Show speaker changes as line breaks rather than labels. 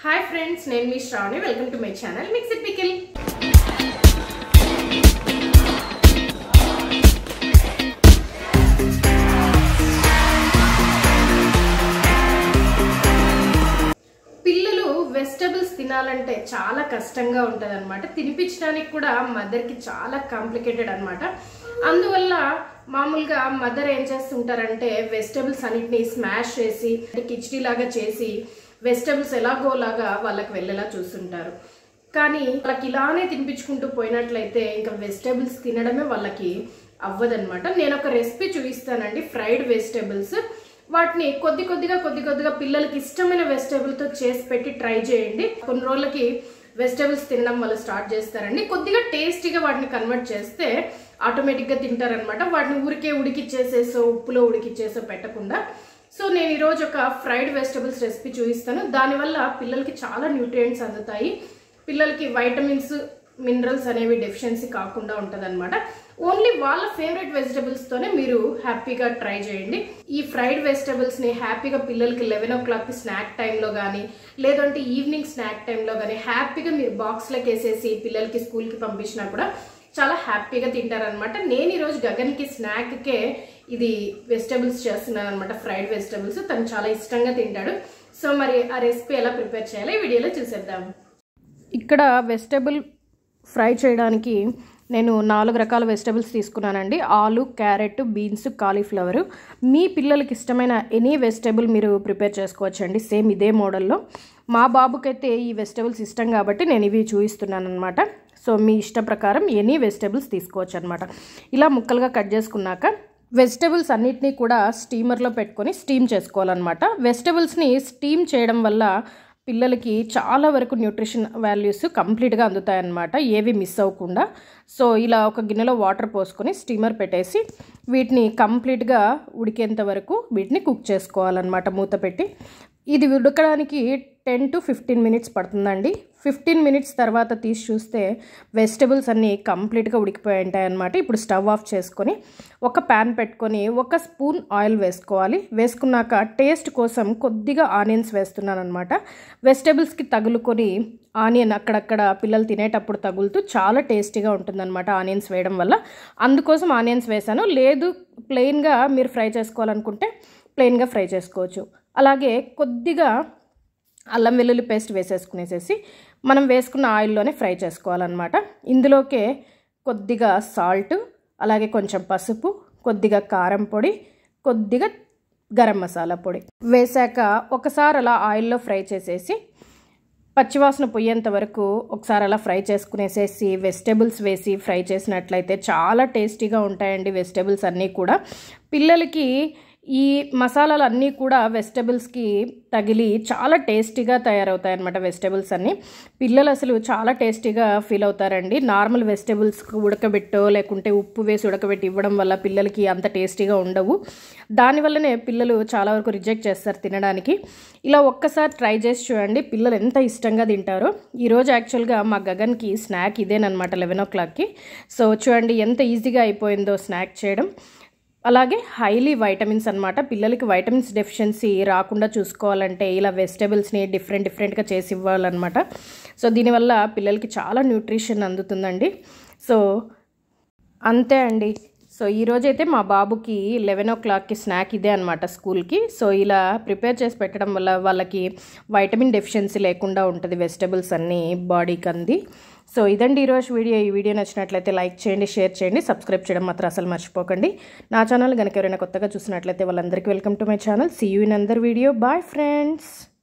Hi friends, name is Sravani. Welcome to my channel Mixed Pickle. పిల్లలు vegetables తినాలంటే చాలా కష్టంగా ఉంటదన్నమాట. తినిపించడానికి కూడా మదర్ కి చాలా కాంప్లికేటెడ్ అన్నమాట. అందువల్ల మామూలుగా మదర్ ఏం చేస్తుంటారంటే వెజిటబుల్స్ అన్నిటిని స్మాష్ చేసి కిచిడి లాగా చేసి వెజిటబుల్స్ ఎలాగోలాగా వాళ్ళకి వెళ్ళేలా చూస్తుంటారు. కానీ వాళ్ళకి ఇలానే తినిపించుకుంటూ పోయినట్లయితే ఇంకా వెజిటబుల్స్ తినడమే వాళ్ళకి అవ్వదన్నమాట. నేను ఒక రెసిపీ చూపిస్తానండి, ఫ్రైడ్ వెజిటబుల్స్. వాటిని కొద్ది కొద్దిగా పిల్లలకి ఇష్టమైన వెజిటబుల్తో చేసి పెట్టి ట్రై చేయండి. కొన్ని రోజులకి వెజిటబుల్స్ తినడం వల్ల స్టార్ట్ చేస్తారండి. కొద్దిగా టేస్టీగా వాటిని కన్వర్ట్ చేస్తే ఆటోమేటిక్గా తింటారనమాట. వాటిని ఊరికే ఉడికిచ్చేసేసో ఉప్పులో ఉడికిచ్చేసో పెట్టకుండా. సో నేను ఈరోజు ఒక ఫ్రైడ్ వెజిటబుల్స్ రెసిపీ చూపిస్తాను. దానివల్ల పిల్లలకి చాలా న్యూట్రియంట్స్ అందుతాయి. పిల్లలకి వైటమిన్స్ మినరల్స్ అనేవి డెఫిషియన్సీ కాకుండా ఉంటుంది అనమాట. ఓన్లీ వాళ్ళ ఫేవరెట్ వెజిటబుల్స్తోనే మీరు హ్యాపీగా ట్రై చేయండి. ఈ ఫ్రైడ్ వెజిటబుల్స్ని హ్యాపీగా పిల్లలకి 11 o'clock స్నాక్ టైంలో కానీ లేదంటే ఈవినింగ్ స్నాక్ టైంలో కానీ హ్యాపీగా మీరు బాక్స్లోకి వేసేసి పిల్లలకి స్కూల్కి పంపించినా కూడా చాలా హ్యాపీగా తింటారనమాట. నేను ఈరోజు గగన్కి స్నాక్కే ఇది వెజిటబుల్స్ చేస్తున్నాను అనమాట, ఫ్రైడ్ వెజిటబుల్స్. తను చాలా ఇష్టంగా తింటాడు. సో మరి ఆ రెసిపీ ఎలా ప్రిపేర్ చేయాలో ఈ వీడియోలో చూసేద్దాం. ఇక్కడ వెజిటబుల్ ఫ్రై చేయడానికి నేను 4 రకాల వెజిటబుల్స్ తీసుకున్నానండి. ఆలు, క్యారెట్, బీన్స్, కాలీఫ్లవర్. మీ పిల్లలకి ఇష్టమైన ఎనీ వెజిటబుల్ మీరు ప్రిపేర్ చేసుకోవచ్చండి, సేమ్ ఇదే మోడల్లో. మా బాబుకైతే ఈ వెజిటబుల్స్ ఇష్టం కాబట్టి నేను ఇవి చూపిస్తున్నాను అనమాట. సో మీ ఇష్ట ప్రకారం ఎనీ వెజిటబుల్స్ తీసుకోవచ్చు అనమాట. ఇలా ముక్కలుగా కట్ చేసుకున్నాక వెజిటబుల్స్ అన్నిటినీ కూడా స్టీమర్లో పెట్టుకొని స్టీమ్ చేసుకోవాలన్నమాట. వెజిటబుల్స్ని స్టీమ్ చేయడం వల్ల పిల్లలకి చాలా వరకు న్యూట్రిషన్ వాల్యూస్ కంప్లీట్గా అందుతాయన్నమాట, ఏవి మిస్ అవ్వకుండా. సో ఇలా ఒక గిన్నెలో వాటర్ పోసుకొని స్టీమర్ పెట్టేసి వీటిని కంప్లీట్గా ఉడికేంత వరకు వీటిని కుక్ చేసుకోవాలన్నమాట మూత పెట్టి. ఇది ఉడకడానికి 10 to 15 minutes పడుతుందండి. 15 minutes తర్వాత తీసి చూస్తే వెజిటబుల్స్ అన్నీ కంప్లీట్గా ఉడికిపోయి ఉంటాయి అన్నమాట. ఇప్పుడు స్టవ్ ఆఫ్ చేసుకొని ఒక ప్యాన్ పెట్టుకొని 1 స్పూన్ ఆయిల్ వేసుకోవాలి. వేసుకున్నాక టేస్ట్ కోసం కొద్దిగా ఆనియన్స్ వేస్తున్నాను అనమాట. వెజిటబుల్స్కి తగులుకొని ఆనియన్ అక్కడక్కడ పిల్లలు తినేటప్పుడు తగులుతూ చాలా టేస్టీగా ఉంటుందన్నమాట ఆనియన్స్ వేయడం వల్ల. అందుకోసం ఆనియన్స్ వేసాను. లేదు ప్లెయిన్గా మీరు ఫ్రై చేసుకోవాలనుకుంటే ప్లెయిన్గా ఫ్రై చేసుకోవచ్చు. అలాగే కొద్దిగా అల్లం వెల్లుల్లి పేస్ట్ వేసేసుకునేసేసి మనం వేసుకున్న ఆయిల్లోనే ఫ్రై చేసుకోవాలన్నమాట. ఇందులోకే కొద్దిగా సాల్ట్, అలాగే కొంచెం పసుపు, కొద్దిగా కారం పొడి, కొద్దిగా గరం మసాలా పొడి వేసాక ఒకసారి అలా ఆయిల్లో ఫ్రై చేసేసి పచ్చివాసన పోయేంత వరకు ఒకసారి అలా ఫ్రై చేసుకునేసేసి వెజిటబుల్స్ వేసి ఫ్రై చేసినట్లయితే చాలా టేస్టీగా ఉంటాయండి వెజిటబుల్స్ అన్నీ కూడా. పిల్లలకి ఈ మసాలాలు అన్నీ కూడా వెజిటబుల్స్కి తగిలి చాలా టేస్టీగా తయారవుతాయి అన్నమాట. వెజిటబుల్స్ అన్నీ పిల్లలు అసలు చాలా టేస్టీగా ఫీల్ అవుతారండి. నార్మల్ వెజిటబుల్స్ ఉడకబెట్టో లేకుంటే ఉప్పు వేసి ఉడకబెట్టి ఇవ్వడం వల్ల పిల్లలకి అంత టేస్టీగా ఉండవు. దానివల్లనే పిల్లలు చాలా వరకు రిజెక్ట్ చేస్తారు తినడానికి. ఇలా ఒక్కసారి ట్రై చేసి చూడండి, పిల్లలు ఎంత ఇష్టంగా తింటారో. ఈరోజు యాక్చువల్గా మా గగన్కి స్నాక్ ఇదేనమాట 11 o'clockకి. సో చూడండి ఎంత ఈజీగా అయిపోయిందో స్నాక్ చేయడం. అలాగే హైలీ వైటమిన్స్ అనమాట. పిల్లలకి వైటమిన్స్ డెఫిషియన్సీ రాకుండా చూసుకోవాలంటే ఇలా వెజిటబుల్స్ని డిఫరెంట్గా చేసి ఇవ్వాలన్నమాట. సో దీనివల్ల పిల్లలకి చాలా న్యూట్రిషన్ అందుతుందండి. సో అంతే అండి. సో ఈరోజైతే మా బాబుకి 11 o'clockకి స్నాక్ ఇదే అనమాట స్కూల్కి. సో ఇలా ప్రిపేర్ చేసి పెట్టడం వల్ల వాళ్ళకి వైటమిన్ డెఫిషియన్సీ లేకుండా ఉంటుంది వెజిటబుల్స్ అన్నీ బాడీకి అంది. సో ఇదండి ఈరోజు వీడియో. ఈ వీడియో నచ్చినట్లయితే లైక్ చేయండి, షేర్ చేయండి, సబ్స్క్రైబ్ చేయడం మాత్రం అసలు మర్చిపోకండి. నా ఛానల్ కనుక ఎవరైనా కొత్తగా చూసినట్లయితే వాళ్ళందరికీ welcome to my channel. See you in another video. Bye friends.